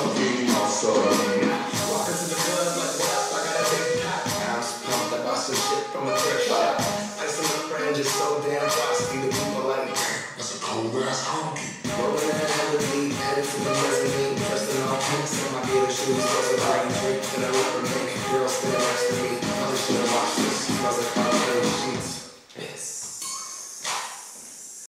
funky also. Walking to the club like a I got a big pack. I'm pumped, I bought some shit from a thrift shop. I see my friend just so damn frosty. The people like, That's a cold ass honky. rolling in heavily, headed to the mezzanine. Dressed in all pinks and my gator shoes. Was a green drink and a rubber mink. Girl standing next to me. Probably should've watched this. Smells like car sheets. Yes.